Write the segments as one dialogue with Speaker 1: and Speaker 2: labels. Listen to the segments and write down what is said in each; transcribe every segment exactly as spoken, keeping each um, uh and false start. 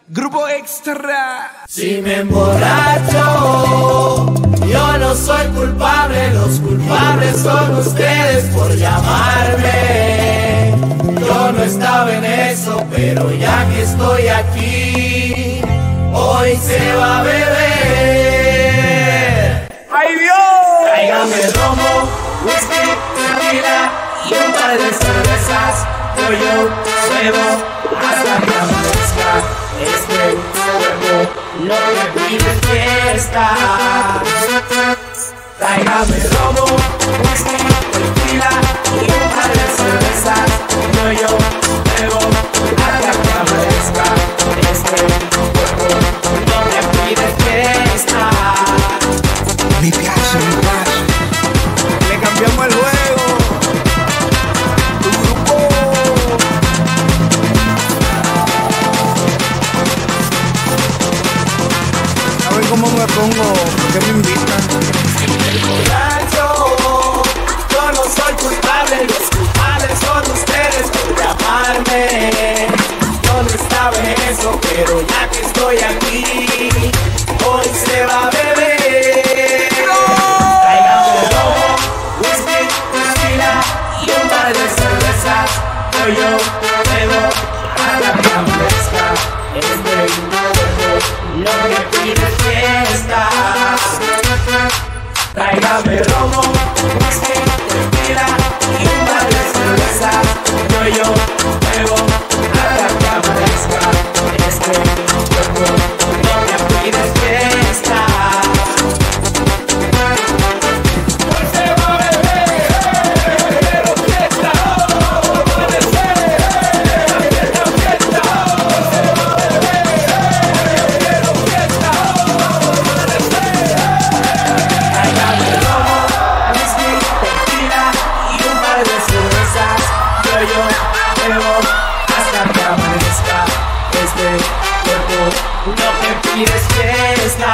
Speaker 1: Grupo Extra.
Speaker 2: Si me emborracho, yo no soy culpable, los culpables son ustedes por llamarme. Yo no estaba en eso, pero ya que estoy aquí, hoy se va a beber.
Speaker 1: ¡Ay, Dios!
Speaker 2: Tráigame romo, whisky, tequila y un par de cervezas. Yo yo bebo hasta que amanezca. Este cuerpo lo que pide fiesta. Tráigame romo, whisky, tequila y un par de cervezas. Yo yo bebo hasta que amanezca. Este cuerpo lo que pide fiesta.
Speaker 1: Mi piace, mi piace. Le cambiamos el juego. Tu grupo. A ver cómo me pongo, porque me invitan.
Speaker 2: Borracho, yo no soy culpable, los culpables son ustedes por llamarme. Yo no estaba en eso, pero ya que estoy aquí, hoy se va a beber. Tráigame romo, whisky, tequila y un par de cervezas. Yo yo bebo hasta que amanezca. Este cuerpo lo que pide fiesta. Tráigame romo, whisky, tequila y un par de cervezas. Yo yo bebo hasta que amanezca. Este cuerpo lo que pide fiesta. Hoy se va a beber, quiero fiesta. Puede ser, fiesta, fiesta. Hoy se va a beber, quiero fiesta. Puede ser. Tráigame romo, whisky, tequila y un par de cervezas. Yo yo bebo hasta que amanezca. Este cuerpo lo que pide es fiesta.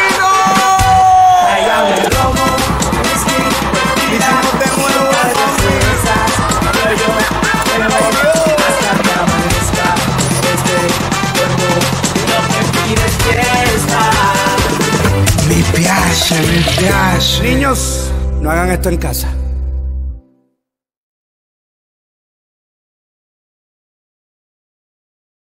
Speaker 2: Tráigame romo, whisky, tequila y un par de cervezas. Yo yo bebo hasta que amanezca. Este cuerpo lo que pide es fiesta.
Speaker 1: Mi piace, mi piace. Niños, no hagan esto en casa.